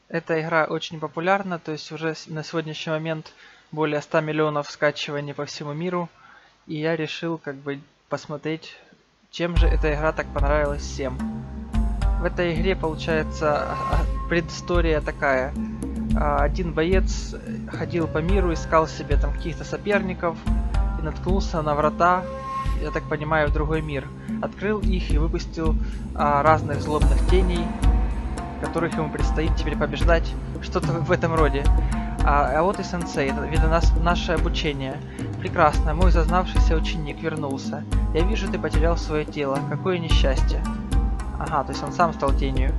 Эта игра очень популярна, то есть уже на сегодняшний момент более 100 миллионов скачиваний по всему миру. И я решил как бы посмотреть, чем же эта игра так понравилась всем. В этой игре получается предыстория такая. Один боец ходил по миру, искал себе там каких-то соперников и наткнулся на врата, я так понимаю, в другой мир. Открыл их и выпустил разных злобных теней, которых ему предстоит теперь побеждать, что-то в этом роде. А вот и сенсей, это наше обучение. Прекрасно, мой зазнавшийся ученик вернулся. Я вижу, ты потерял свое тело. Какое несчастье. Ага, то есть он сам стал тенью.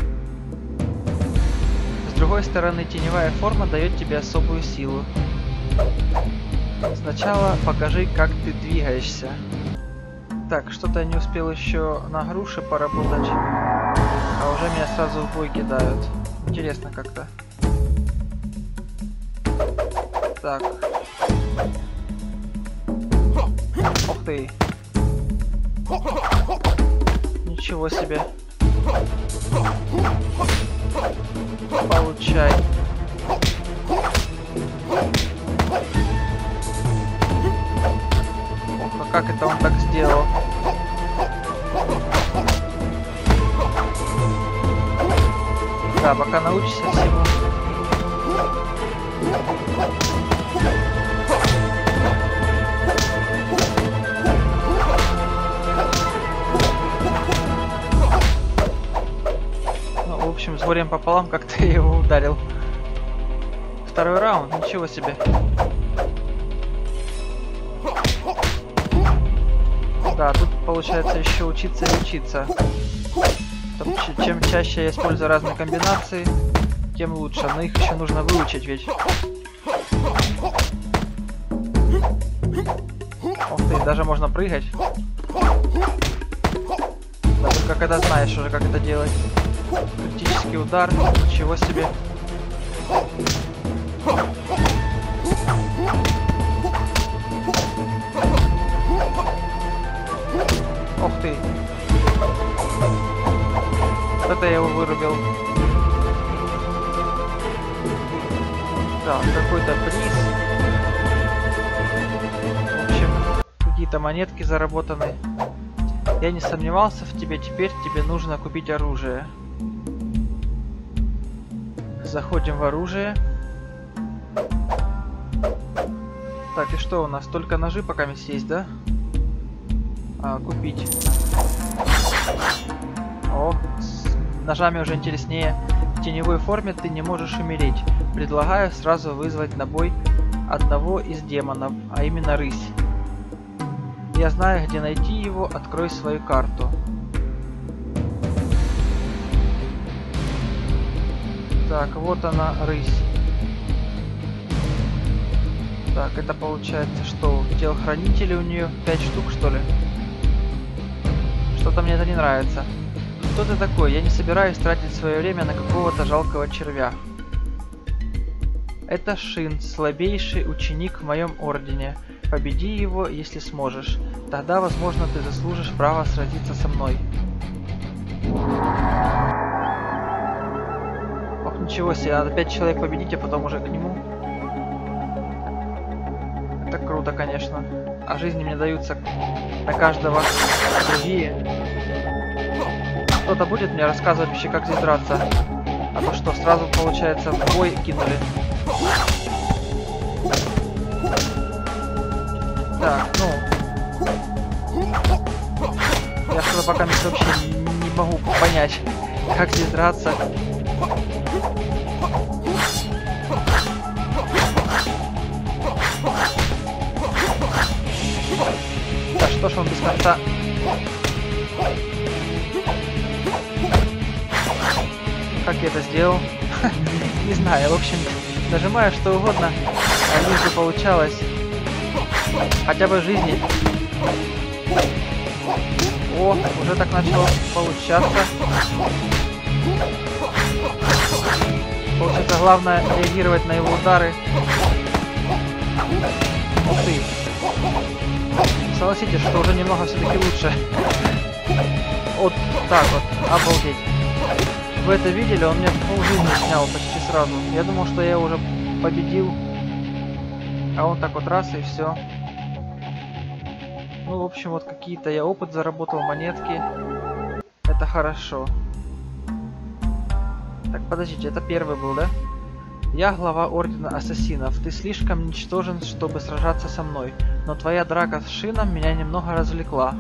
С другой стороны, теневая форма дает тебе особую силу. Сначала покажи, как ты двигаешься. Так, что-то я не успел еще на груши поработать, а уже меня сразу в бой кидают. Интересно как-то. Так. Ух ты. Ничего себе. Получай. Ох, а как это он так сделал? Да, пока научишься всему. Ну, в общем, с горем пополам как-то я его ударил. Второй раунд, ничего себе. Да, тут получается еще учиться и учиться. Чем чаще я использую разные комбинации, тем лучше. Но их еще нужно выучить ведь. Ух ты, даже можно прыгать. Да, только когда знаешь уже, как это делать. Критический удар, ничего себе. Ух ты. Вот это я его вырубил. Так, какой-то приз. В общем, какие-то монетки заработаны. Я не сомневался в тебе, теперь тебе нужно купить оружие. Заходим в оружие. Так, и что у нас? Только ножи пока есть, да? Купить. О, с ножами уже интереснее. В теневой форме ты не можешь умереть. Предлагаю сразу вызвать на бой одного из демонов, а именно рысь. Я знаю, где найти его, открой свою карту. Так, вот она, рысь. Так, это получается что? Телохранители у нее 5 штук, что ли? Что-то мне это не нравится. Кто ты такой? Я не собираюсь тратить свое время на какого-то жалкого червя. Это Шин, слабейший ученик в моем ордене. Победи его, если сможешь. Тогда, возможно, ты заслужишь право сразиться со мной. Ох, ничего себе, надо 5 человек победить, а потом уже к нему. Это круто, конечно. А жизни мне даются на каждого другие. Кто-то будет мне рассказывать вообще, как здесь драться? А то что, сразу, получается, в бой кинули. Так, ну... Я что-то пока вообще не могу понять, как здесь драться. Да что ж он без конца... Как я это сделал? Не знаю, в общем, нажимаю что угодно, а лишь бы получалось хотя бы жизни. О, уже так начало получаться. Получается, главное реагировать на его удары. Ух ты. Согласитесь, что уже немного все-таки лучше. Вот так вот, обалдеть. вы это видели, он мне полжизни снял почти сразу. Я думал, что я уже победил. А он так вот раз и все. Ну, в общем, вот какие-то я опыт заработал, монетки. Это хорошо. Так, подождите, это первый был, да? Я глава Ордена Ассасинов. Ты слишком ничтожен, чтобы сражаться со мной. Но твоя драка с Шином меня немного развлекла.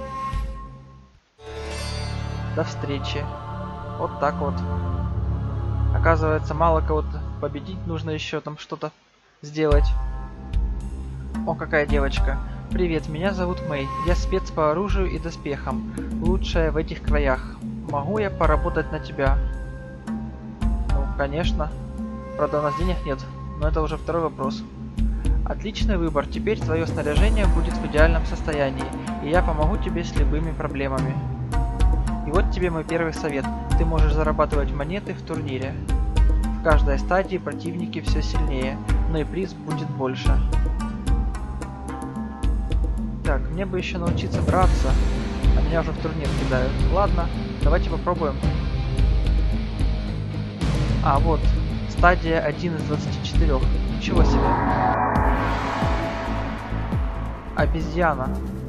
До встречи. Вот так вот. Оказывается, мало кого-то победить, нужно еще там что-то сделать. О, какая девочка. Привет, меня зовут Мэй. Я спец по оружию и доспехам. Лучшая в этих краях. Могу я поработать на тебя? Ну, конечно. Правда, у нас денег нет, но это уже второй вопрос. Отличный выбор. Теперь твое снаряжение будет в идеальном состоянии, и я помогу тебе с любыми проблемами. И вот тебе мой первый совет. Ты можешь зарабатывать монеты в турнире. В каждой стадии противники все сильнее, но и приз будет больше. Так, мне бы еще научиться драться, а меня уже в турнир кидают. Ладно, давайте попробуем. А, вот. Стадия 1 из 24. Ничего себе. Обезьяна.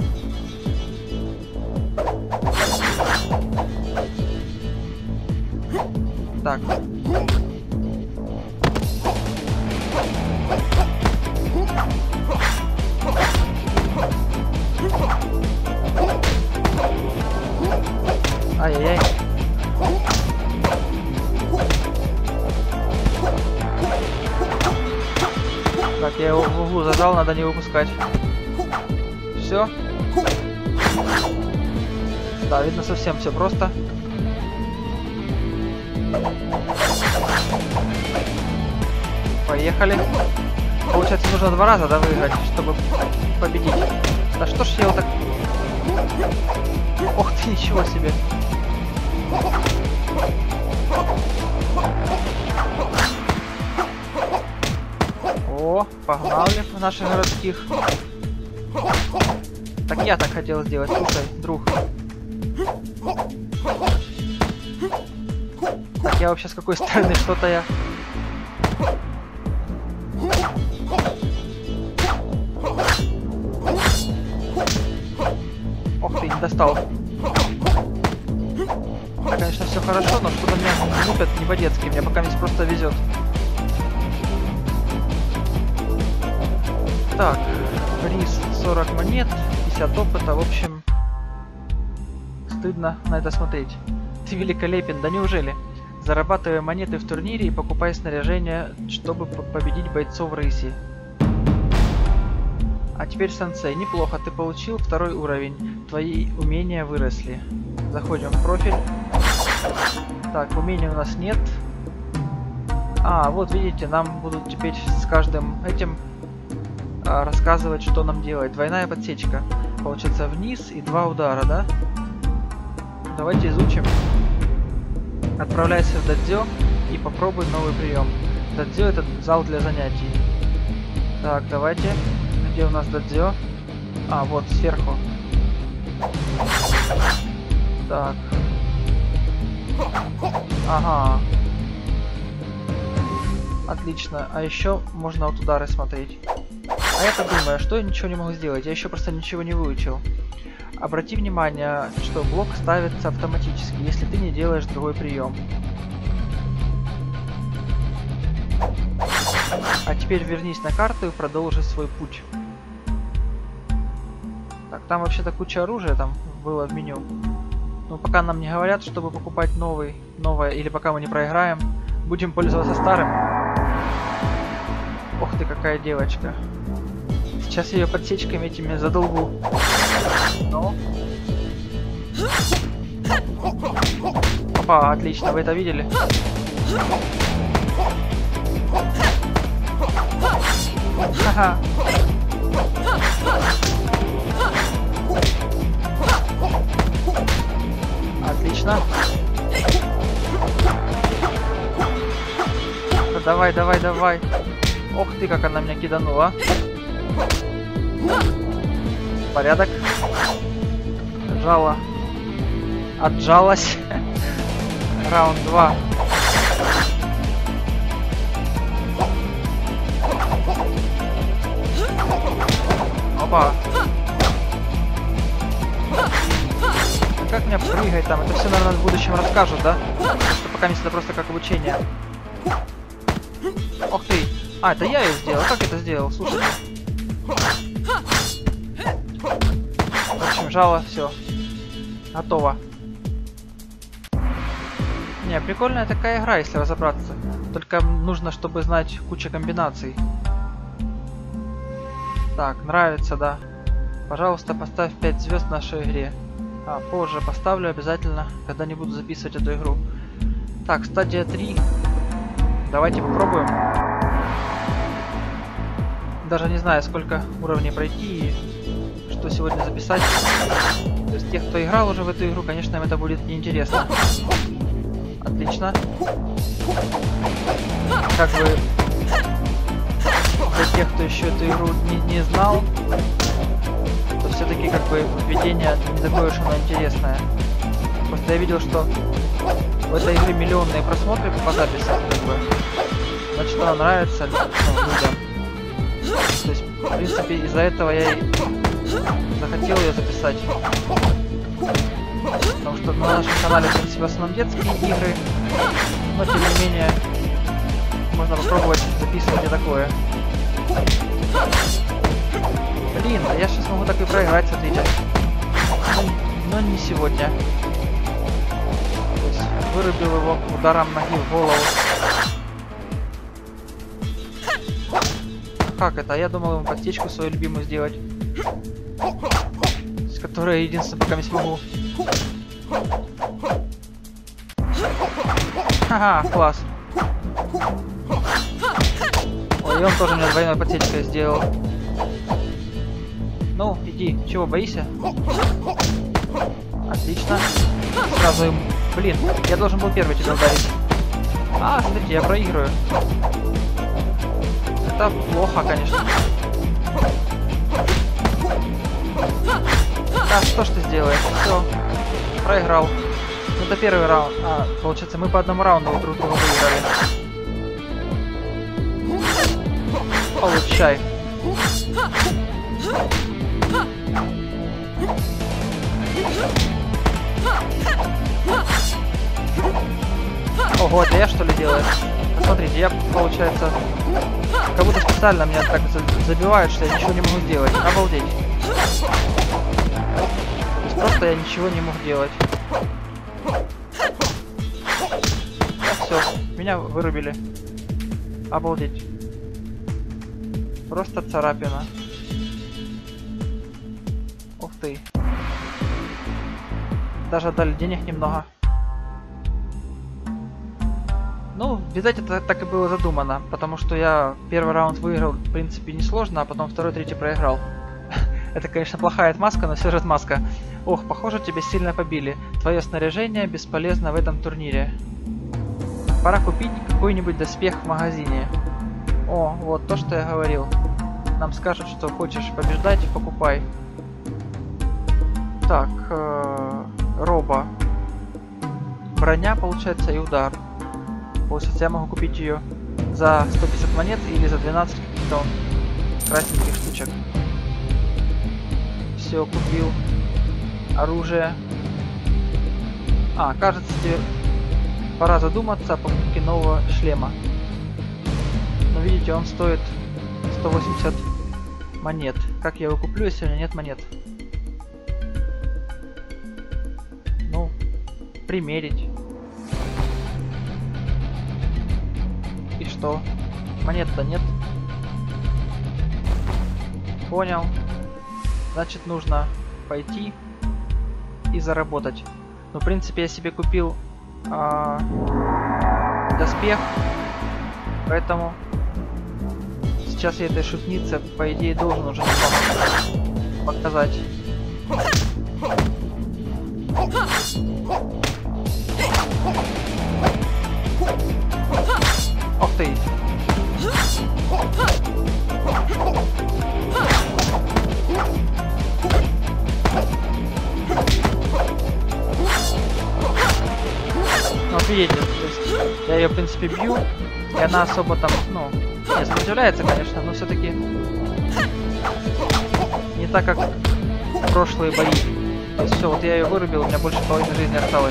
Так. Ай-яй-яй. Так, я его в углу зажал, надо не выпускать. Все. Да, видно, совсем все просто. Поехали. Получается, нужно 2 раза, да, выиграть, чтобы победить. Да что ж я его так... Ох ты, ничего себе. О, погнали в наших городских. Так я так хотел сделать, слушай, друг. Так, я вообще с какой стороны? Что-то я... Ох ты, не достал. Да, конечно, все хорошо, но что-то меня лупят не по-детски. Мне пока здесь просто везет. Так, приз 40 монет, 50 опыта, в общем, стыдно на это смотреть. Ты великолепен, да неужели? Зарабатывай монеты в турнире и покупай снаряжение, чтобы победить бойцов рыси. А теперь, сенсей, неплохо, ты получил 2-й уровень, твои умения выросли. Заходим в профиль. Так, умений у нас нет. А, вот видите, нам будут теперь с каждым этим... рассказывать, что нам делать. Двойная подсечка. Получается вниз и 2 удара, да? Давайте изучим. Отправляйся в додзё и попробуй новый прием. Додзё — это зал для занятий. Так, давайте. Где у нас додзё? А, вот, сверху. Так. Ага. Отлично. А еще можно вот удары смотреть. А я-то думаю, что я ничего не могу сделать, я еще просто ничего не выучил. Обрати внимание, что блок ставится автоматически, если ты не делаешь другой прием. А теперь вернись на карту и продолжи свой путь. Так, там вообще-то куча оружия там было в меню. Но пока нам не говорят, чтобы покупать новое, или пока мы не проиграем, будем пользоваться старым. Ох ты, какая девочка. Сейчас я ее подсечками этими задолбу. Ну. Опа, отлично, вы это видели? Ха-ха. Отлично. Да давай, давай, давай. Ох ты, как она меня киданула. Порядок. Жало. Отжалась. Раунд 2. Опа. А как мне прыгать там? Это все, наверное, в будущем расскажут, да? Что пока это просто как обучение. Ох ты. А, это я ее сделал. Как это сделал? Слушайте. В общем, жало, все. Готово. Не, прикольная такая игра, если разобраться. Только нужно, чтобы знать кучу комбинаций. Так, нравится, да. Пожалуйста, поставь 5 звезд нашей игре. А, позже поставлю обязательно, когда не буду записывать эту игру. Так, стадия 3. Давайте попробуем. Даже не знаю, сколько уровней пройти и что сегодня записать. То есть тех, кто играл уже в эту игру, конечно, им это будет неинтересно. Отлично. Как бы для тех, кто еще эту игру не знал, то все-таки как бы введение не такое уж оно интересное. Просто я видел, что в этой игре миллионные просмотры по записи, как бы. Значит, она нравится людям. То есть, в принципе, из-за этого я и захотел ее записать. Потому что на нашем канале, в принципе, в основном детские игры, но тем не менее можно попробовать записывать и такое. Блин, а я сейчас могу так и проиграть, смотрите. Но не сегодня. То есть вырубил его ударом ноги в голову. Как это? Я думал ему подстечку свою любимую сделать. С которой единственное пока не смогу. Ха-ха, класс. Ой, и он тоже мне двойной подсечкой сделал. Ну, иди, чего, боишься? Отлично. Сразу им... Блин, я должен был первый тебя ударить. А, смотрите, я проигрываю. Это плохо, конечно. Да, что ж ты сделаешь? Все, проиграл. Ну, это первый раунд. А, получается, мы по одному раунду друг друга выиграли. Получай. Ого, это я что ли делаю? Смотрите, я, получается, как будто специально меня так забивают, что я ничего не могу сделать. Обалдеть. То есть просто я ничего не мог делать. Все, меня вырубили. Обалдеть. Просто царапина. Ух ты. Даже дали денег немного. Ну, видать, это так и было задумано, потому что я первый раунд выиграл, в принципе, несложно, а потом второй, третий проиграл. Это, конечно, плохая отмазка, но все же отмазка. Ох, похоже, тебя сильно побили. Твое снаряжение бесполезно в этом турнире. Пора купить какой-нибудь доспех в магазине. О, вот то, что я говорил. Нам скажут, что хочешь побеждать, покупай. Так, роба. Броня, получается, и удар. Получается, я могу купить ее за 150 монет или за 12 каких-то красненьких штучек. Все, купил. Оружие. А, кажется, тебе пора задуматься о покупке нового шлема. Но видите, он стоит 180 монет. Как я его куплю, если у меня нет монет? Ну, примерить. И что? Монет-то нет. Понял. Значит, нужно пойти и заработать. Ну, в принципе, я себе купил доспех. Поэтому сейчас я этой шутнице, по идее, должен уже показать. Ох ты! вот видите, то есть я ее, в принципе, бью, и она особо там, ну, не сопротивляется, конечно, но все-таки не так, как прошлые бои. То есть все, вот я ее вырубил, у меня больше половины жизни осталось.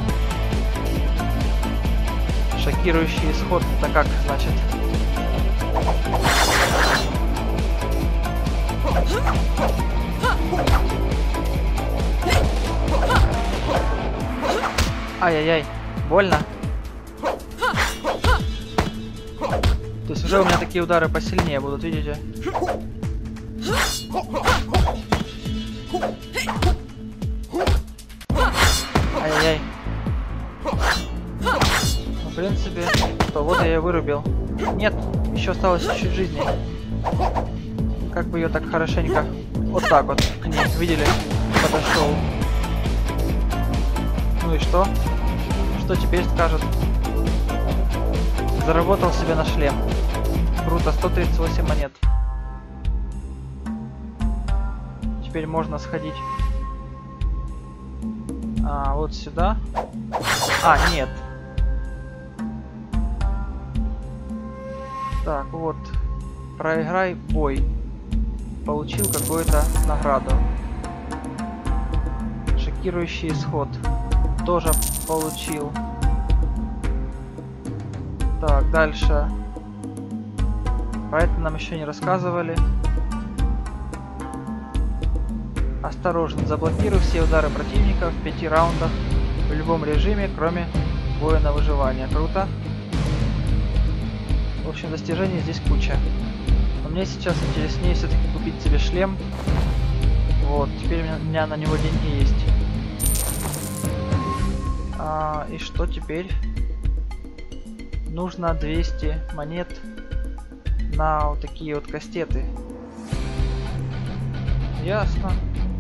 Шокирующий исход, это как, значит? Ай-яй-яй, больно. То есть уже у меня такие удары посильнее будут, видите? Ай-яй-яй. Ну, в принципе, что, вот я ее вырубил. Нет, еще осталось чуть-чуть жизни. Как бы ее так хорошенько, вот так вот к ней, видели? Подошел. Ну и что? Что теперь скажет? Заработал себе на шлем. Круто, 138 монет. Теперь можно сходить. Вот сюда. Нет. Так, вот. Проиграй бой. Получил какую-то награду. Шокирующий исход. Тоже получил. Так, дальше. Про это нам еще не рассказывали. Осторожно, заблокируй все удары противника в 5 раундах в любом режиме, кроме боя на выживание. Круто. В общем, достижений здесь куча. Но мне сейчас интереснее все-таки купить себе шлем. Вот, теперь у меня на него деньги есть. И что теперь? Нужно 200 монет на вот такие вот кастеты. Ясно.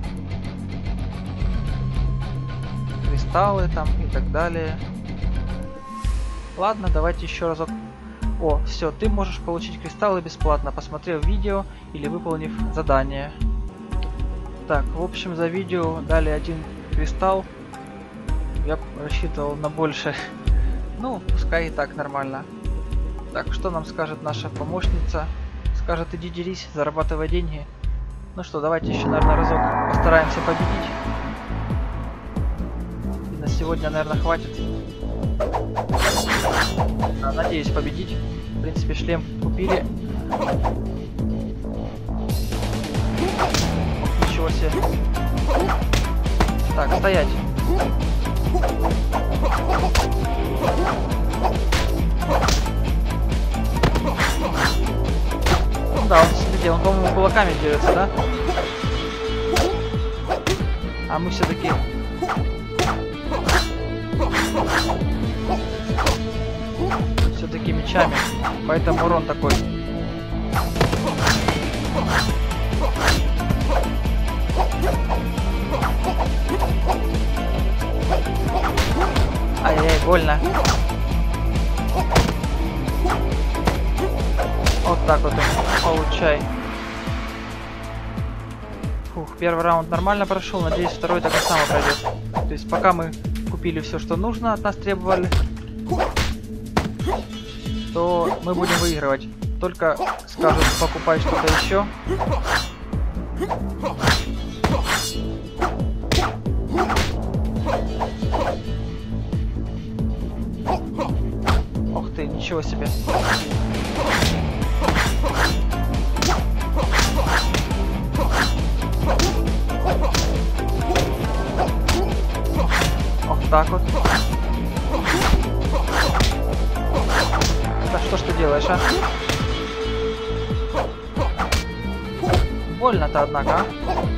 Кристаллы там и так далее. Ладно, давайте еще разок. О, все, ты можешь получить кристаллы бесплатно, посмотрев видео или выполнив задание. Так, в общем, за видео дали 1 кристалл. Я рассчитывал на больше. Ну, пускай и так нормально. Так, что нам скажет наша помощница? Скажет, иди дерись, зарабатывай деньги. Ну что, давайте еще, наверное, разок постараемся победить. И на сегодня, наверное, хватит. Надеюсь победить. В принципе, шлем купили. Ничего себе. Так, стоять. Да, он, смотрите, он, по-моему, кулаками дерется, да? А мы все-таки... Все-таки мечами. Поэтому урон такой. Ай-яй, больно. Вот так вот, получай. Фух, первый раунд нормально прошел, надеюсь, второй так и само пройдет. То есть пока мы купили все, что нужно, от нас требовали, то мы будем выигрывать. Только скажут, покупай что-то еще. Ох ты, ничего себе. Ох так вот. Да что ж ты делаешь, а? Больно-то, однако, а?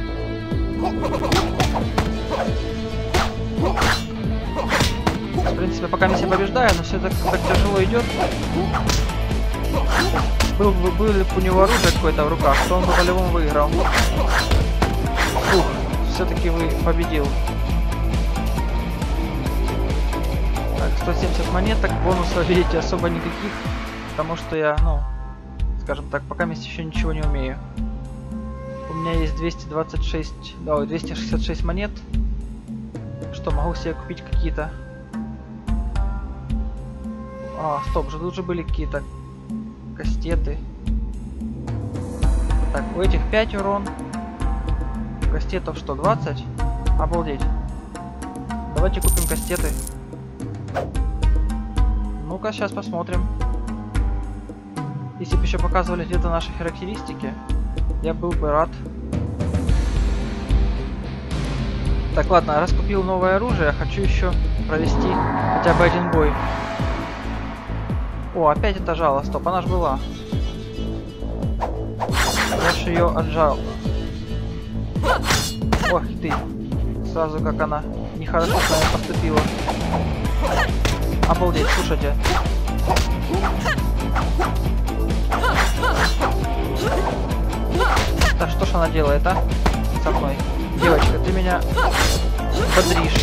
В принципе, пока я побеждаю, но все так тяжело идет. Был бы у него оружие какое-то в руках, то он бы по-любому выиграл. Фух, все-таки победил. Так, 170 монеток, бонусов, видите, особо никаких, потому что я, ну, скажем так, пока еще ничего не умею. У меня есть 266 монет. Что, могу себе купить какие-то А, стоп, же тут же были какие-то кастеты. Так, у этих 5 урон. Кастетов что, 20? Обалдеть. Давайте купим кастеты. Ну-ка, сейчас посмотрим. Если бы еще показывали где-то наши характеристики, я был бы рад. Так, ладно, раз купил новое оружие, хочу еще провести хотя бы один бой. О, опять это жало, стоп, она ж была. Я ж ее отжал. Ох ты, сразу как она нехорошо с нами поступила. Обалдеть, слушайте. Да что ж она делает, а? Со мной. Девочка, ты меня бодришь.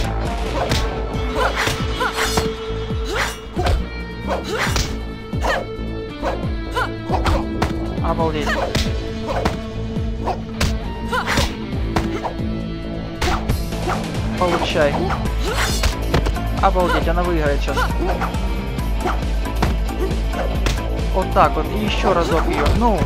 Обалдеть. Получай. Обалдеть, она выиграет сейчас. Вот так вот. И еще разок ее. Ну.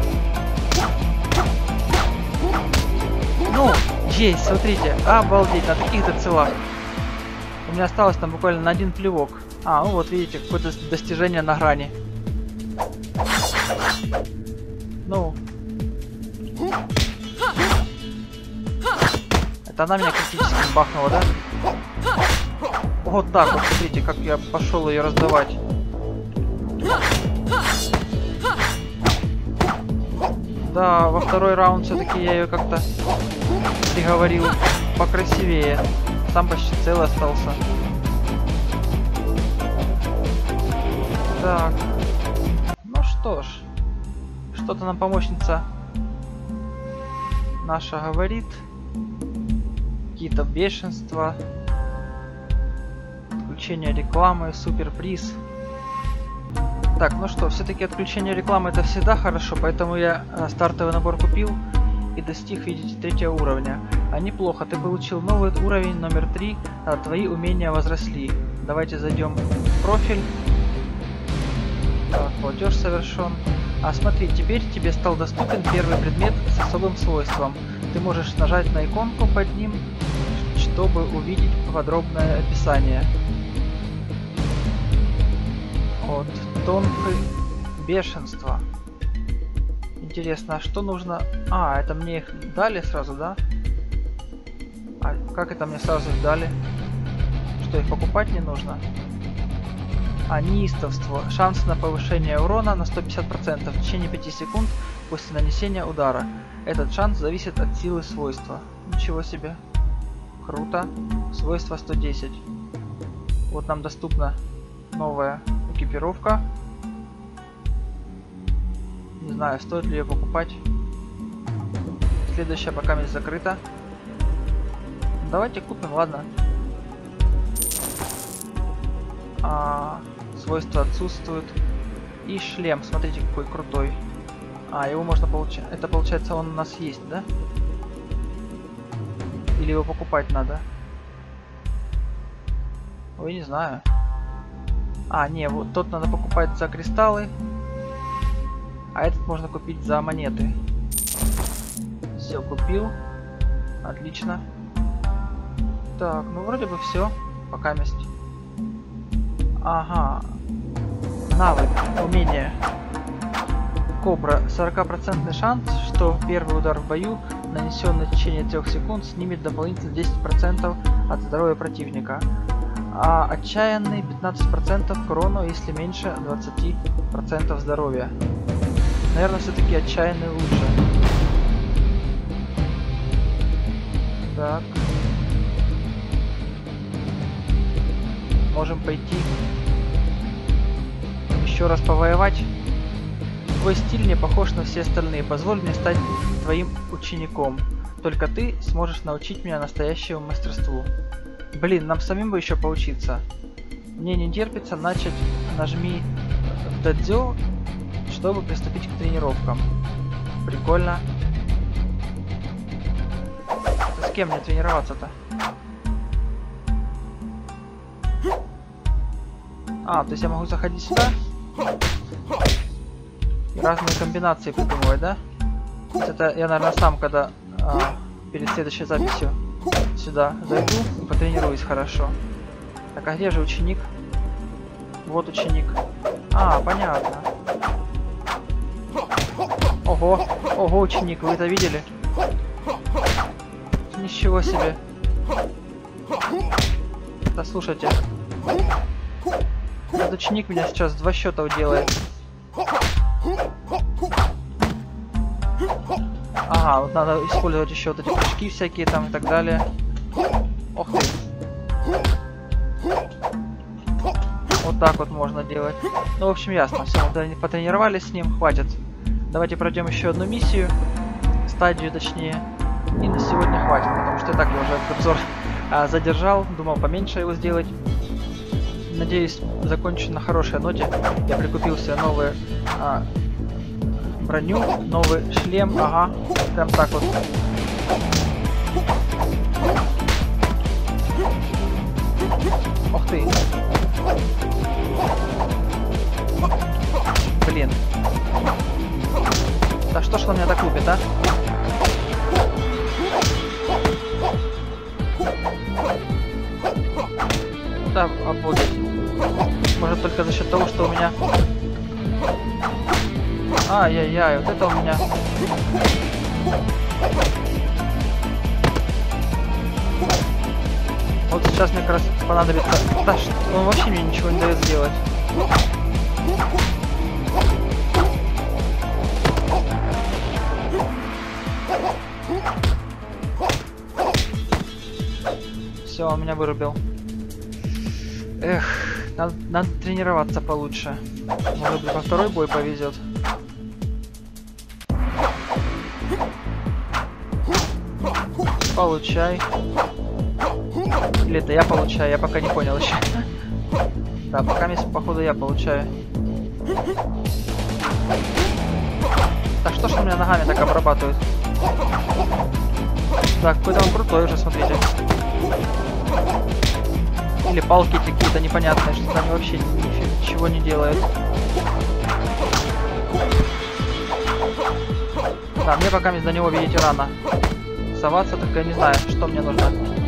Ну, есть, смотрите. Обалдеть, на таких-то целах. У меня осталось там буквально на один плевок. А, ну вот видите, какое-то достижение на грани. Ну. Это она меня критически бахнула, да? Вот так вот, смотрите, как я пошел ее раздавать. Да, во второй раунд все-таки я ее как-то приговорил покрасивее. Сам почти целый остался. Так. Ну что ж. Что-то нам помощница наша говорит. Какие-то бешенства. Отключение рекламы, суперприз. Так, ну что, все-таки отключение рекламы это всегда хорошо, поэтому я стартовый набор купил и достиг, видите, 3-го уровня. А неплохо, ты получил новый уровень номер 3, а твои умения возросли. Давайте зайдем в профиль. Так, платеж совершен. А смотри, теперь тебе стал доступен первый предмет с особым свойством. Ты можешь нажать на иконку под ним, чтобы увидеть подробное описание. Вот, тонкое бешенство. Интересно, а что нужно? А, это мне их дали сразу, да? А как это мне сразу их дали? Что, их покупать не нужно? А, неистовство. Шанс на повышение урона на 150% в течение 5 секунд после нанесения удара. Этот шанс зависит от силы свойства. Ничего себе. Круто. Свойство 110. Вот нам доступна новая экипировка. Не знаю, стоит ли ее покупать. Следующая пока здесь закрыта. Давайте купим, ладно. Свойства отсутствуют. И шлем, смотрите, какой крутой. А, его можно получать. Это получается он у нас есть, да? Или его покупать надо? Ой, не знаю. А, не, вот тот надо покупать за кристаллы. А этот можно купить за монеты. Все, купил. Отлично. Так, ну вроде бы все. Пока месть. Ага. Навык, умение. Кобра. 40% шанс, что первый удар в бою, нанесенный в течение 3 секунд, снимет дополнительно 10% от здоровья противника. А отчаянный 15% к урону, если меньше 20% здоровья. Наверное, все-таки отчаянный лучше. Так. Можем пойти еще раз повоевать. Твой стиль не похож на все остальные. Позволь мне стать твоим учеником. Только ты сможешь научить меня настоящему мастерству. Блин, нам самим бы еще поучиться. Мне не терпится начать. Нажми в дадзё, чтобы приступить к тренировкам. Прикольно. Это с кем мне тренироваться-то? А, то есть я могу заходить сюда и разные комбинации придумывать, да? То есть это я, наверное, сам, когда перед следующей записью сюда зайду и потренируюсь хорошо. Так, а где же ученик? Вот ученик. А, понятно. Ого, ого, ученик, вы это видели? Ничего себе. Да слушайте. Этот ученик меня сейчас 2 счета уделает. Ага, вот надо использовать еще вот эти прыжки всякие там и так далее. Ох ты. Вот так вот можно делать. Ну, в общем, ясно. Все, мы потренировались с ним, хватит. Давайте пройдем еще одну миссию. Стадию, точнее. И на сегодня хватит, потому что я так уже этот обзор задержал. Думал поменьше его сделать. Надеюсь, закончу на хорошей ноте. Я прикупил себе новую броню, новый шлем. Ага, прям так вот. Ох ты. Блин. Да что ж он меня так лупит, а? Да, обалдеть. Может только за счет того, что у меня... Ай-яй-яй, вот это у меня... Вот сейчас мне как раз понадобится... Да, он вообще мне ничего не дает сделать. Все, он меня вырубил. Эх, надо тренироваться получше. Может быть, во второй бой повезет. Получай. Или это я получаю, я пока не понял еще. Да, пока походу я получаю. Так что ж он меня ногами так обрабатывает? Так, какой-то он крутой уже, смотрите. Или палки эти какие-то непонятные, что они вообще ничего не делают. Да, мне пока до него, видите, рано соваться, только я не знаю, что мне нужно.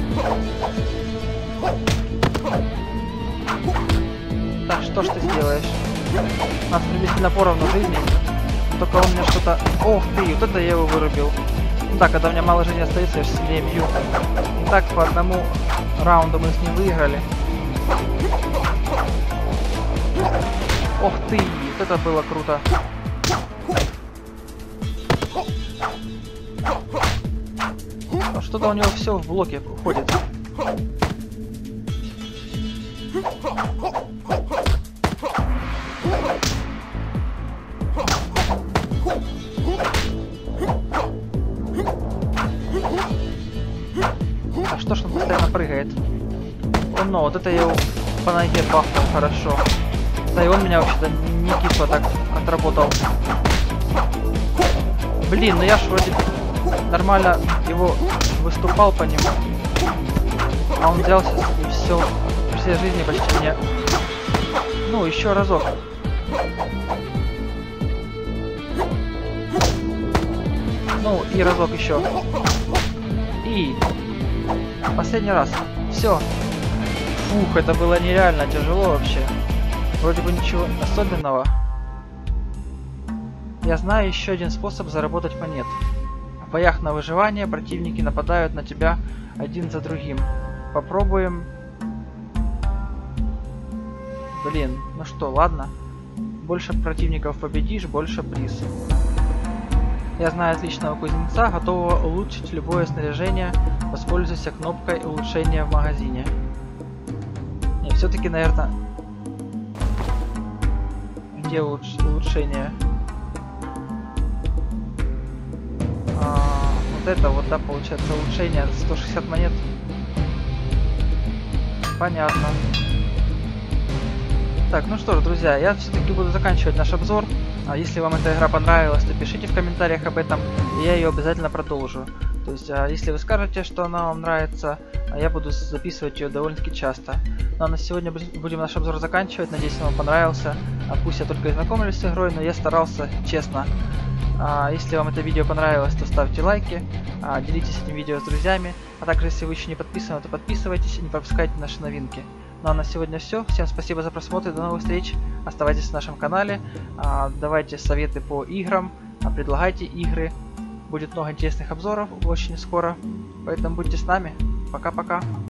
Так, что ж ты сделаешь? У нас приблизительно поровну жизни. Только он мне что-то... Ох ты, вот это я его вырубил. Ну да, когда у меня мало жизни остается, я же сильнее бью. И так по одному раунду мы с ним выиграли. Ох ты, вот это было круто. А что-то у него все в блоке уходит. А что ж он постоянно прыгает? О, ну, вот это я его по ноге бахнул хорошо. Да и он меня вообще-то не кисло так отработал. Блин, ну я ж вроде нормально его выступал по нему. А он взялся и все жизни почти мне. Ну, еще разок. Ну, и разок еще. И последний раз. Все. Фух, это было нереально тяжело вообще. Вроде бы ничего особенного. Я знаю еще один способ заработать монет. В боях на выживание противники нападают на тебя один за другим. Попробуем. Блин, ну что, ладно. Больше противников победишь, больше приз. Я знаю отличного кузнеца, готового улучшить любое снаряжение. Воспользуйся кнопкой улучшения в магазине. Не, все-таки, наверное... Где улучшение? Вот это вот, да, получается улучшение 160 монет. Понятно. Так, ну что ж, друзья, я все-таки буду заканчивать наш обзор. А если вам эта игра понравилась, то пишите в комментариях об этом, и я ее обязательно продолжу. То есть, если вы скажете, что она вам нравится, я буду записывать ее довольно-таки часто. Ну а на сегодня будем наш обзор заканчивать. Надеюсь, он вам понравился. Пусть я только и знакомлюсь с игрой, но я старался честно. Если вам это видео понравилось, то ставьте лайки, делитесь этим видео с друзьями. А также, если вы еще не подписаны, то подписывайтесь и не пропускайте наши новинки. Ну а на сегодня все. Всем спасибо за просмотр и до новых встреч. Оставайтесь на нашем канале. Давайте советы по играм. Предлагайте игры. Будет много интересных обзоров очень скоро. Поэтому будьте с нами. Пока-пока.